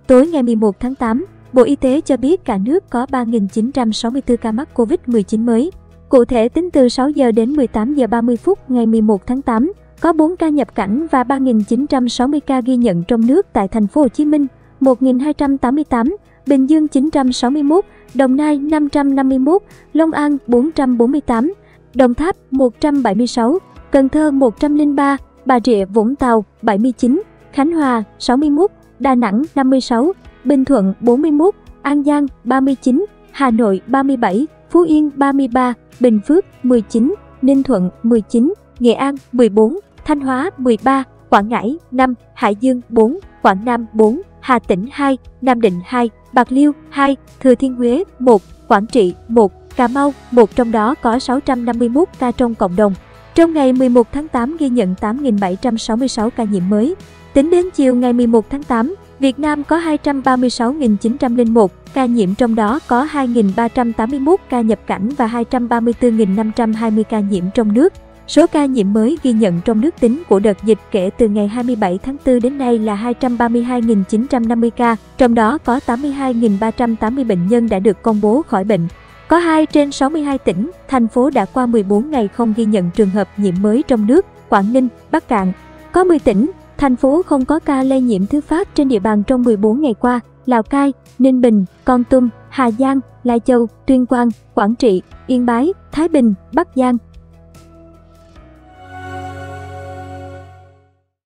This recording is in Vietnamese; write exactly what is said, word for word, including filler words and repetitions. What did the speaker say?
Tối ngày mười một tháng tám, Bộ Y tế cho biết cả nước có ba nghìn chín trăm sáu mươi tư ca mắc Covid mười chín mới. Cụ thể, tính từ sáu giờ đến mười tám giờ ba mươi phút ngày mười một tháng tám, có bốn ca nhập cảnh và ba nghìn chín trăm sáu mươi ca ghi nhận trong nước tại thành phố Hồ Chí Minh, một nghìn hai trăm tám mươi tám, Bình Dương chín trăm sáu mươi mốt, Đồng Nai năm trăm năm mươi mốt, Long An bốn trăm bốn mươi tám, Đồng Tháp một trăm bảy mươi sáu, Cần Thơ một trăm lẻ ba, Bà Rịa Vũng Tàu bảy mươi chín, Khánh Hòa sáu mươi mốt, Đà Nẵng năm mươi sáu, Bình Thuận bốn mươi mốt, An Giang ba mươi chín, Hà Nội ba mươi bảy, Phú Yên ba mươi ba, Bình Phước mười chín, Ninh Thuận mười chín, Nghệ An mười bốn, Thanh Hóa mười ba, Quảng Ngãi năm, Hải Dương bốn, Quảng Nam bốn, Hà Tĩnh hai, Nam Định hai, Bạc Liêu hai, Thừa Thiên Huế một, Quảng Trị một, Cà Mau một, trong đó có sáu trăm năm mươi mốt ca trong cộng đồng. Trong ngày mười một tháng tám ghi nhận tám nghìn bảy trăm sáu mươi sáu ca nhiễm mới. Tính đến chiều ngày mười một tháng tám, Việt Nam có hai trăm ba mươi sáu nghìn chín trăm lẻ một ca nhiễm, trong đó có hai nghìn ba trăm tám mươi mốt ca nhập cảnh và hai trăm ba mươi tư nghìn năm trăm hai mươi ca nhiễm trong nước. Số ca nhiễm mới ghi nhận trong nước tính của đợt dịch kể từ ngày hai mươi bảy tháng tư đến nay là hai trăm ba mươi hai nghìn chín trăm năm mươi ca, trong đó có tám mươi hai nghìn ba trăm tám mươi bệnh nhân đã được công bố khỏi bệnh. Có hai trên sáu mươi hai tỉnh, thành phố đã qua mười bốn ngày không ghi nhận trường hợp nhiễm mới trong nước: Quảng Ninh, Bắc Kạn. Có mười tỉnh, thành phố không có ca lây nhiễm thứ phát trên địa bàn trong mười bốn ngày qua: Lào Cai, Ninh Bình, Kon Tum, Hà Giang, Lai Châu, Tuyên Quang, Quảng Trị, Yên Bái, Thái Bình, Bắc Giang.